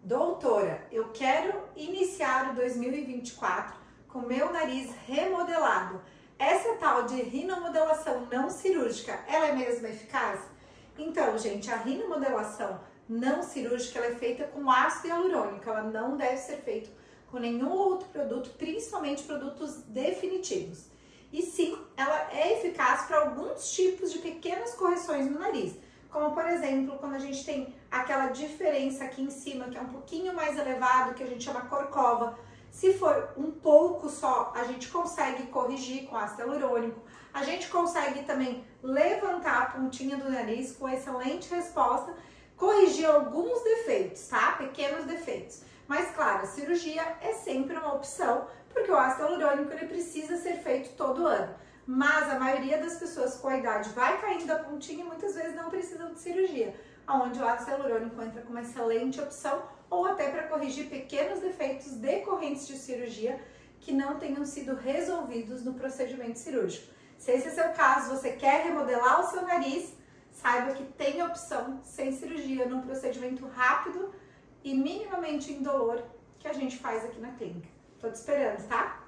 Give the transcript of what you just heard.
Doutora, eu quero iniciar o 2024 com meu nariz remodelado. Essa tal de rinomodelação não cirúrgica, ela é mesmo eficaz? Então, gente, a rinomodelação não cirúrgica ela é feita com ácido hialurônico, ela não deve ser feita com nenhum outro produto, principalmente produtos definitivos. E sim, ela é eficaz para alguns tipos de pequenas correções no nariz, como por exemplo, quando a gente tem aquela diferença aqui em cima, que é um pouquinho mais elevado, que a gente chama corcova. Se for um pouco só, a gente consegue corrigir com ácido hialurônico. A gente consegue também levantar a pontinha do nariz com excelente resposta, corrigir alguns defeitos, tá? Pequenos defeitos. Mas claro, a cirurgia é sempre uma opção, porque o ácido hialurônico ele precisa ser feito todo ano. Mas a maioria das pessoas com a idade vai caindo a pontinha e muitas vezes não precisam de cirurgia, onde o ácido hialurônico entra como uma excelente opção ou até para corrigir pequenos defeitos decorrentes de cirurgia que não tenham sido resolvidos no procedimento cirúrgico. Se esse é o seu caso, você quer remodelar o seu nariz, saiba que tem opção sem cirurgia num procedimento rápido e minimamente indolor que a gente faz aqui na clínica. Tô te esperando, tá?